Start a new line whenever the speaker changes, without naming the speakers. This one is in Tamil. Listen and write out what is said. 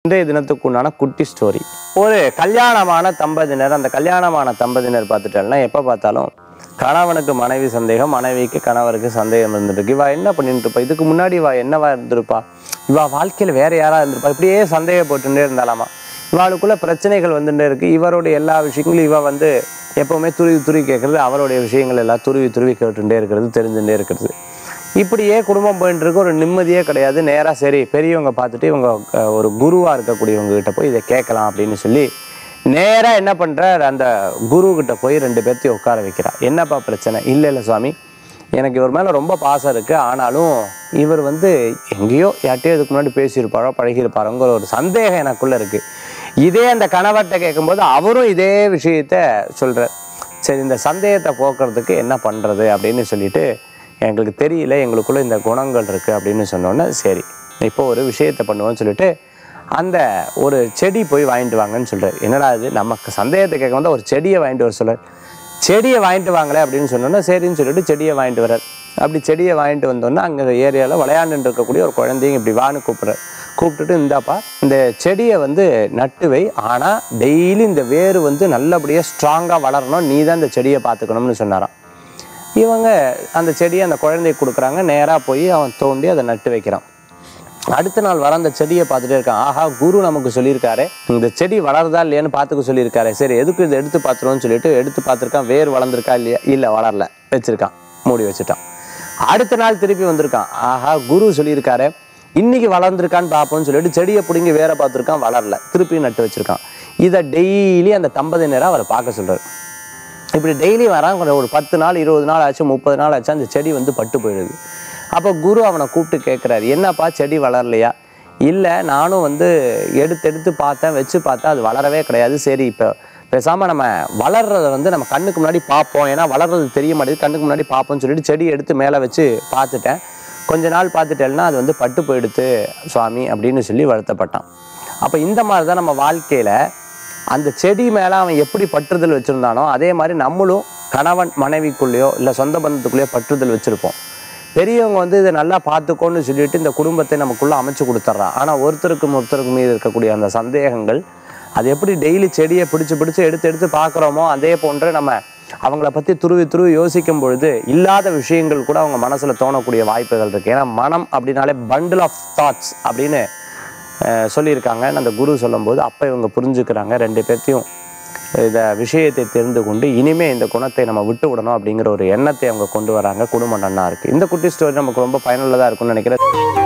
இன்றைய தினத்துக்கு உண்டான குட்டி ஸ்டோரி. ஒரு கல்யாணமான தம்பதியினர், அந்த கல்யாணமான தம்பதியினர் பார்த்துட்டோம்னா எப்போ பார்த்தாலும் கணவனுக்கு மனைவி சந்தேகம், மனைவிக்கு கணவருக்கு சந்தேகம் இருந்துருக்கு. இவா என்ன பண்ணிட்டு இருப்பா, இதுக்கு முன்னாடி இவா என்னவா இருந்திருப்பா, இவா வாழ்க்கையில் வேற யாரா இருந்திருப்பா, இப்படியே சந்தேகப்பட்டுட்டே இருந்தாலாமா. இவாளுக்குள்ள பிரச்சனைகள் வந்துட்டே இருக்கு. இவருடைய எல்லா விஷயங்களும் இவ எப்பவுமே துருவி கேட்கறது, அவருடைய விஷயங்கள் எல்லாம் துருவி கேட்டுட்டே இருக்கிறது, தெரிஞ்சுட்டே இருக்கிறது. இப்படியே குடும்பம் போயிட்டு இருக்கு. ஒரு நிம்மதியே கிடையாது. நேராக சரி பெரியவங்க பார்த்துட்டு இவங்க ஒரு குருவாக இருக்கக்கூடியவங்க கிட்ட போய் இதை கேட்கலாம் அப்படின்னு சொல்லி நேராக என்ன பண்ணுறார், அந்த குரு கிட்ட போய் 2 பேர்த்தையும் உட்கார வைக்கிறா. என்னப்பா பிரச்சனை? இல்லை சுவாமி, எனக்கு இவர் மேலே ரொம்ப பாசம் இருக்குது. ஆனாலும் இவர் எங்கேயோ யார்ட்டையோ இதுக்கு முன்னாடி பேசியிருப்பாரோ பழகியிருப்பாரோங்கிற ஒரு சந்தேகம் எனக்குள்ளே இருக்குது. இதே அந்த கணவர்கிட்ட கேட்கும்போது அவரும் இதே விஷயத்த சொல்கிறார். சரி, இந்த சந்தேகத்தை போக்குறதுக்கு என்ன பண்ணுறது அப்படின்னு சொல்லிட்டு, எங்களுக்கு தெரியல, எங்களுக்குள்ளே இந்த குணங்கள் இருக்குது அப்படின்னு சொன்னோன்னே, சரி இப்போ ஒரு விஷயத்தை பண்ணுவோன்னு சொல்லிட்டு அந்த ஒரு செடி போய் வாங்கிட்டு வாங்கன்னு சொல்கிறார். என்னடா இது, நமக்கு சந்தேகத்தை கேட்க ஒரு செடியை வாங்கிட்டு வர சொல்கிறார். செடியை வாங்கிட்டு வாங்களே அப்படின்னு சொன்னோன்னா சரின்னு சொல்லிட்டு செடியை வாங்கிட்டு வர்றார். அப்படி செடியை வாங்கிட்டு வந்தோன்னா அங்கே ஏரியாவில் விளையாண்டு இருக்கக்கூடிய ஒரு குழந்தைங்க இப்படி வான்னு கூப்பிட்றார். கூப்பிட்டுட்டு, இந்தாப்பா இந்த செடியை நட்டு வை, ஆனால் டெய்லி இந்த வேர் நல்லபடியாக ஸ்ட்ராங்காக வளரணும், நீ தான் இந்த செடியை பார்த்துக்கணும்னு சொன்னாராம். இவங்க அந்த செடியை அந்த குழந்தைக்கு கொடுக்குறாங்க. நேராக போய் அவன் தோண்டி அதை நட்டு வைக்கிறான். அடுத்த நாள் வர அந்த செடியை பார்த்துட்டே இருக்கான். ஆஹா, குரு நமக்கு சொல்லியிருக்காரு, இந்த செடி வளருதா இல்லையான்னு பார்த்துக்க சொல்லியிருக்காரு. சரி, எதுக்கு இதை எடுத்து பார்த்துருவோன்னு சொல்லிட்டு எடுத்து பார்த்துருக்கான். வேர் வளர்ந்துருக்கா இல்லையா? இல்லை, வளரல. வச்சிருக்கான், மூடி வச்சுட்டான். அடுத்த நாள் திருப்பி வந்திருக்கான். ஆஹா, குரு சொல்லியிருக்காரு, இன்னைக்கு வளர்ந்துருக்கான்னு பார்ப்போம்னு சொல்லிட்டு செடியை பிடிங்கி வேற பார்த்துருக்கான், வளரல. திருப்பி நட்டு வச்சிருக்கான். இதை டெய்லி அந்த தம்பதியினரை அவரை பார்க்க சொல்றாரு. இப்படி டெய்லி வரான். ஒரு 10 நாள் 20 நாள் ஆச்சு, 30 நாள் ஆச்சு, அந்த செடி பட்டு போயிடுது. அப்போ குரு அவனை கூப்பிட்டு கேட்குறாரு, என்னப்பா செடி வளரலையா? இல்லை, நானும் எடுத்து பார்த்தேன், வச்சு பார்த்தேன், அது வளரவே கிடையாது. சரி, இப்போ பேசாமல் நம்ம வளர்றதை நம்ம கண்ணுக்கு முன்னாடி பார்ப்போம், ஏன்னா வளர்றது தெரிய மாட்டேது, கண்ணுக்கு முன்னாடி பார்ப்போம்னு சொல்லிட்டு செடி எடுத்து மேலே வச்சு பார்த்துட்டேன். கொஞ்ச நாள் பார்த்துட்டேன்னா அது பட்டு போயிடுத்து சுவாமி அப்படின்னு சொல்லி வருத்தப்பட்டான். அப்போ இந்த மாதிரி தான் நம்ம வாழ்க்கையில் அந்த செடி மேலே அவன் எப்படி பற்றுதல் வச்சுருந்தானோ அதே மாதிரி நம்மளும் கணவன் மனைவிக்குள்ளேயோ இல்லை சொந்த பந்தத்துக்குள்ளேயோ பற்றுதல் வச்சுருப்போம். பெரியவங்க இதை நல்லா பார்த்துக்கோன்னு சொல்லிட்டு இந்த குடும்பத்தை நமக்குள்ளே அமைச்சு கொடுத்துட்றான். ஆனால் ஒருத்தருக்கு மீது இருக்கக்கூடிய அந்த சந்தேகங்கள், அது எப்படி டெய்லி செடியை பிடிச்சி எடுத்து பார்க்குறோமோ அதே போன்று நம்ம அவங்கள பற்றி துருவி யோசிக்கும் பொழுது இல்லாத விஷயங்கள் கூட அவங்க மனசில் தோணக்கூடிய வாய்ப்புகள் இருக்குது. ஏன்னா மனம் அப்படின்னாலே பண்டில் ஆஃப் தாட்ஸ் அப்படின்னு சொல்லியிருக்காங்கன்னு அந்த குரு சொல்லும்போது அப்போ இவங்க புரிஞ்சுக்கிறாங்க. 2 பேர்த்தையும் இந்த விஷயத்தை தெரிந்து கொண்டு இனிமேல் இந்த குணத்தை நம்ம விட்டு விடணும் அப்படிங்கிற ஒரு எண்ணத்தை அவங்க கொண்டு வராங்க. குடும்பம் நன்னா இருக்குது. இந்த குட்டி ஸ்டோரி நமக்கு ரொம்ப பயனுள்ளதாக இருக்கும்னு நினைக்கிறேன்.